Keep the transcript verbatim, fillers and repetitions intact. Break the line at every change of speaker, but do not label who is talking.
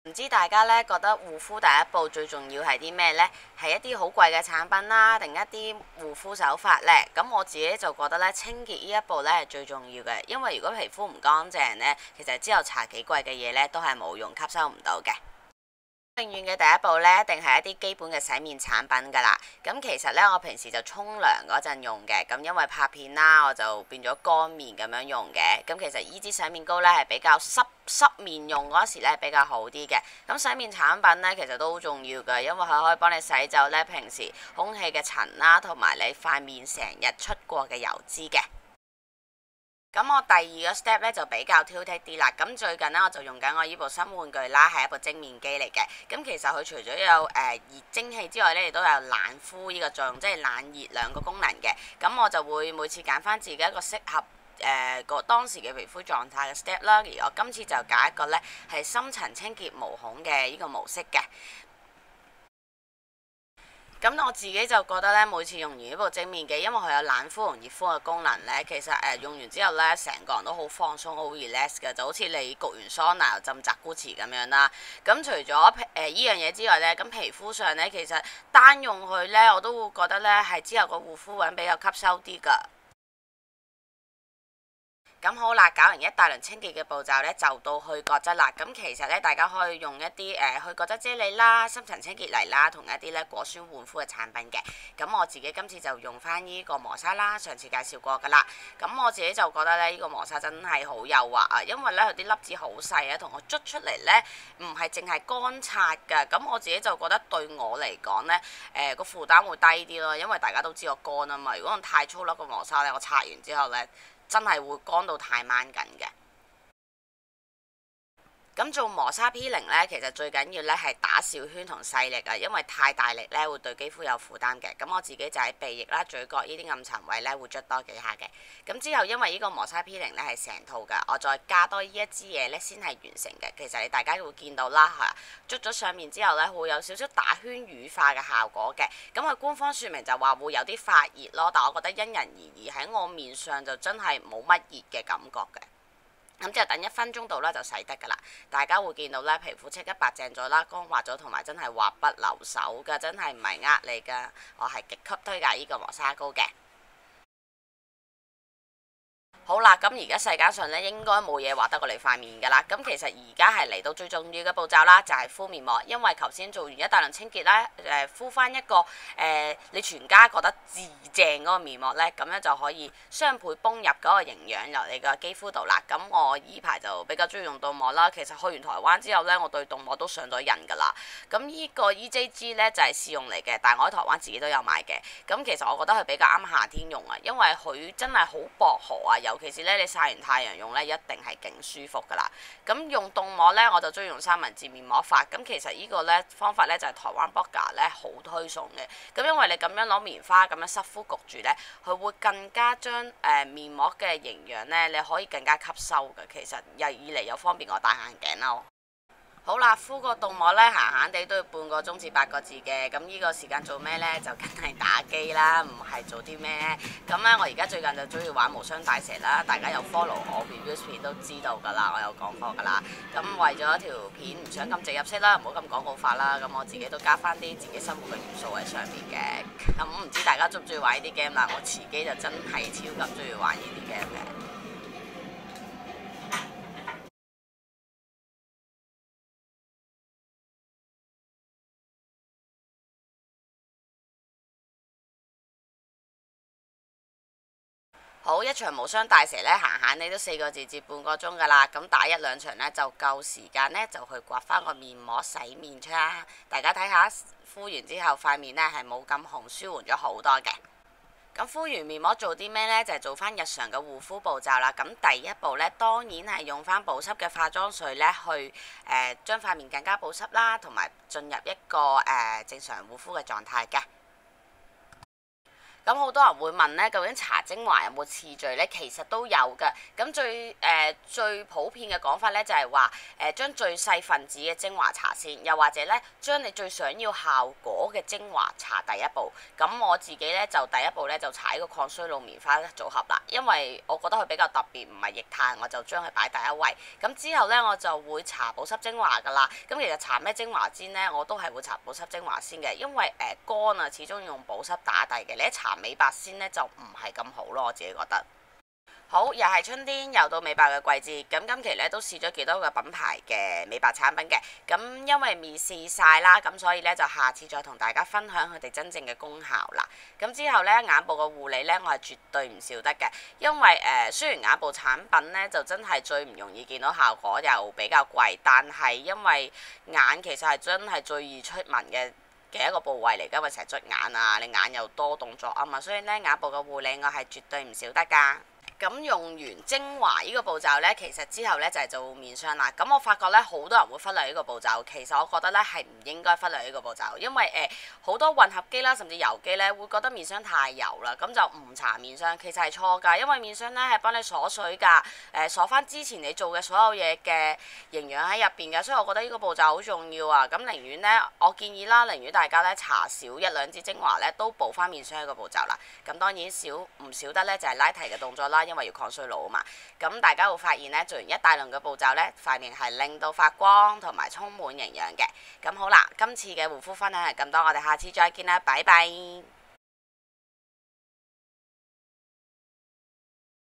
唔知大家咧覺得護膚第一步最重要係啲咩呢？係一啲好貴嘅產品啦，定一啲護膚手法呢？咁我自己就覺得咧，清潔呢一步咧係最重要嘅，因為如果皮膚唔乾淨呢，其實之後搽幾貴嘅嘢咧都係冇用，吸收唔到嘅。永遠嘅第一步呢，一定係一啲基本嘅洗面產品㗎啦。咁其實呢，我平時就沖涼嗰陣用嘅。咁因為拍片啦，我就變咗乾面咁樣用嘅。咁其實呢支洗面膏呢，係比較濕濕面用嗰時呢比較好啲嘅。咁洗面產品呢，其實都好重要㗎，因為佢可以幫你洗走呢平時空氣嘅塵啦，同埋你塊面成日出過嘅油脂嘅。咁我第二個 step 咧就比較挑剔啲啦。咁最近呢，我就用緊我呢部新玩具啦，係一部蒸面機嚟嘅。咁其實佢除咗有誒、呃、熱蒸汽之外呢，亦都有冷敷呢個作用，即係冷熱兩個功能嘅。咁我就會每次揀翻自己一個適合誒個、呃、當時嘅皮膚狀態嘅 step 啦。而我今次就揀一個呢係深層清潔毛孔嘅呢個模式嘅。咁我自己就覺得咧，每次用完呢部蒸面機，因為佢有冷敷同熱敷嘅功能咧，其實誒、呃、用完之後咧，成個人都好放鬆、好 relax 嘅，就好似你焗完桑拿又浸澤古池咁樣啦。咁除咗誒呢樣嘢之外咧，咁皮膚上咧，其實單用佢咧，我都會覺得咧係之後個護膚品比較吸收啲㗎。咁好啦，搞完一大輪清潔嘅步驟呢，就到去角質啦。咁其實呢，大家可以用一啲誒、呃、去角質啫喱啦、深層清潔泥啦，同一啲呢果酸換膚嘅產品嘅。咁我自己今次就用翻呢個磨砂啦，上次介紹過噶啦。咁我自己就覺得呢，呢、呢個磨砂真係好幼滑啊，因為呢，佢啲粒子好細啊，同我捽出嚟呢，唔係淨係乾擦㗎。咁我自己就覺得對我嚟講呢，誒、呃、個負擔會低啲咯，因為大家都知我乾啊嘛。如果用太粗粒嘅磨砂呢，我擦完之後呢，真係會乾到太掹緊嘅。咁做磨砂 peeling 咧，其實最緊要咧係打小圈同細力啊，因為太大力咧會對肌膚有負擔嘅。咁我自己就喺鼻翼啦、嘴角呢啲暗沉位咧會捽多幾下嘅。咁之後因為呢個磨砂 peeling 咧係成套㗎，我再加多呢一支嘢咧先係完成嘅。其實你大家會見到啦，係捽咗上面之後咧會有少少打圈乳化嘅效果嘅。咁佢官方説明就話會有啲發熱咯，但我覺得因人而異，喺我面上就真係冇乜熱嘅感覺嘅。咁之後等一分鐘到啦就洗得㗎啦，大家會見到咧皮膚即刻白淨咗啦，光滑咗，同埋真係滑不留手㗎，真係唔係呃你㗎，我係極級推介呢個磨砂膏嘅。好啦，咁而家世界上咧應該冇嘢滑得過你塊面㗎啦。咁其實而家係嚟到最重要嘅步驟啦，就係、是、敷面膜。因為頭先做完一大輪清潔啦，誒、呃、敷翻一個誒、呃、你全家覺得至正嗰個面膜咧，咁樣就可以雙倍泵入嗰個營養入你個肌膚度啦。咁我依排就比較中意用凍膜啦。其實去完台灣之後咧，我對凍膜都上咗癮㗎啦。咁呢個 E J G 咧就係、是、試用嚟嘅，但係我喺台灣自己都有買嘅。咁其實我覺得佢比較啱夏天用啊，因為佢真係好薄荷啊，有尤其是咧，你曬完太陽用咧，一定係勁舒服噶啦。咁用凍膜咧，我就中意用三文治面膜法。咁其實呢個咧方法咧就係台灣 blogger 咧好推崇嘅。咁因為你咁樣攞棉花咁樣濕敷焗住咧，佢會更加將誒、呃、面膜嘅營養咧，你可以更加吸收嘅。其實又以嚟又方便我戴眼鏡啦。好啦，敷個凍膜咧，閒閒地都要半個鐘至八個字嘅。咁呢個時間做咩呢？就梗係打機啦，唔係做啲咩。咁咧，我而家最近就中意玩無雙大蛇啦。大家有 follow 我 reviews 片都知道㗎啦，我有講過㗎啦。咁為咗條片唔想咁直入式啦，唔好咁廣告化啦。咁我自己都加翻啲自己生活嘅元素喺上面嘅。咁唔知大家中唔中意玩呢啲 game 啦？我自己就真係超級中意玩呢啲 game 嘅。好，一場無雙大蛇咧，閒閒你都四個字至半個鐘㗎啦。咁打一兩場咧就夠時間咧，就去刮翻個面膜洗面出啦。大家睇下敷完之後塊面咧係冇咁紅，舒緩咗好多嘅。咁敷完面膜做啲咩呢？就係、是、做翻日常嘅護膚步驟啦。咁第一步咧，當然係用翻保濕嘅化妝水咧，去誒、呃、將塊面更加保濕啦，同埋進入一個誒、呃、正常護膚嘅狀態嘅。 咁好多人會問咧，究竟搽精華有冇次序咧？其實都有㗎。咁最誒、呃、最普遍嘅講法咧，就係話誒將最細分子嘅精華搽先，又或者咧將你最想要效果嘅精華搽第一步。咁我自己咧就第一步咧就搽呢個抗衰老棉花組合啦，因為我覺得佢比較特別，唔係液態，我就將佢擺第一位。咁之後咧我就會搽保濕精華㗎啦。咁其實搽咩精華先咧，我都係會搽保濕精華先嘅，因為誒乾啊，始終要用保濕打底嘅。你一搽美白先咧就唔係咁好咯，我自己覺得。好，又係春天，又到美白嘅季節。咁今期咧都試咗幾多個品牌嘅美白產品嘅。咁因為未試晒啦，咁所以咧就下次再同大家分享佢哋真正嘅功效啦。咁之後咧眼部嘅護理咧，我係絕對唔少得嘅。因為誒、呃、雖然眼部產品咧就真係最唔容易見到效果，又比較貴，但係因為眼其實係真係最易出紋嘅嘅一個部位嚟㗎，因為成日捽眼啊，你眼又多動作啊嘛，所以咧眼部嘅護理我係絕對唔少得㗎。咁用完精華呢個步驟呢，其實之後呢就係做面霜啦。咁我發覺呢，好多人會忽略呢個步驟，其實我覺得呢係唔應該忽略呢個步驟，因為誒好多混合肌啦，甚至油肌呢會覺得面霜太油啦，咁就唔搽面霜，其實係錯㗎，因為面霜呢係幫你鎖水㗎，誒鎖翻之前你做嘅所有嘢嘅營養喺入邊嘅，所以我覺得呢個步驟好重要啊。咁寧願呢，我建議啦，寧願大家呢搽少一兩支精華呢，都補翻面霜一個步驟啦。咁當然少唔少得呢，就係拉提嘅動作啦。因為要抗衰老啊嘛，咁大家會發現咧，做完一大輪嘅步驟咧，塊面係令到發光同埋充滿營養嘅。咁好啦，今次嘅護膚分享係咁多，我哋下次再見啦，拜拜。